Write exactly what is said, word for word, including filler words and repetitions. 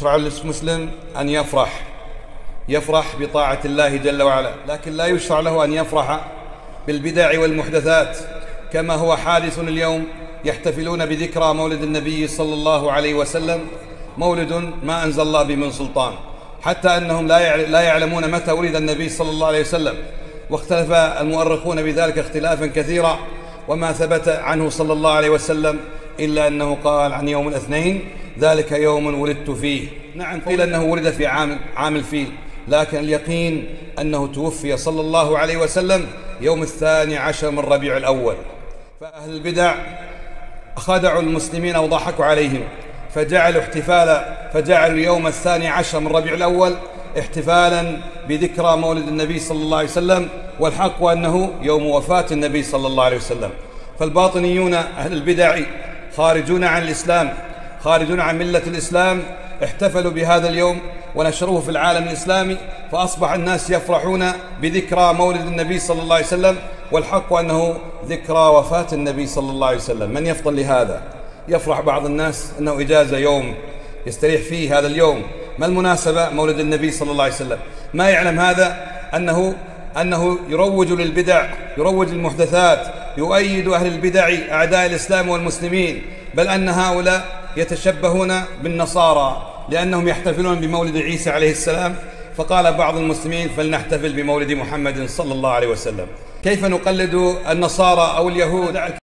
يشرع للمسلم أن يفرح يفرح بطاعة الله جل وعلا، لكن لا يشرع له أن يفرح بالبدع والمحدثات كما هو حادث اليوم. يحتفلون بذكرى مولد النبي صلى الله عليه وسلم، مولد ما أنزل الله به من سلطان، حتى أنهم لا يعلمون متى ولد النبي صلى الله عليه وسلم، واختلف المؤرخون بذلك اختلافا كثيرا، وما ثبت عنه صلى الله عليه وسلم إلا أنه قال عن يوم الاثنين ذلك يوم ولدت فيه. نعم، قيل أنه ولد في عام, عام الفيل، لكن اليقين أنه توفي صلى الله عليه وسلم يوم الثاني عشر من ربيع الأول. فأهل البدع خدعوا المسلمين وضحكوا عليهم، فجعلوا احتفالا فجعلوا يوم الثاني عشر من ربيع الأول احتفالا بذكرى مولد النبي صلى الله عليه وسلم، والحق أنه يوم وفاة النبي صلى الله عليه وسلم. فالباطنيون أهل البدع خارجون عن الإسلام، خارجون عن ملة الإسلام، احتفلوا بهذا اليوم ونشروه في العالم الإسلامي، فأصبح الناس يفرحون بذكرى مولد النبي صلى الله عليه وسلم، والحق أنه ذكرى وفاة النبي صلى الله عليه وسلم. من يفضل لهذا؟ يفرح بعض الناس أنه إجازة يوم يستريح فيه هذا اليوم. ما المناسبة؟ مولد النبي صلى الله عليه وسلم. ما يعلم هذا أنه أنه يروج للبدع، يروج للمحدثات، يؤيد أهل البدع أعداء الإسلام والمسلمين، بل أن هؤلاء يتشبهون بالنصارى لأنهم يحتفلون بمولد عيسى عليه السلام، فقال بعض المسلمين فلنحتفل بمولد محمد صلى الله عليه وسلم. كيف نقلد النصارى أو اليهود؟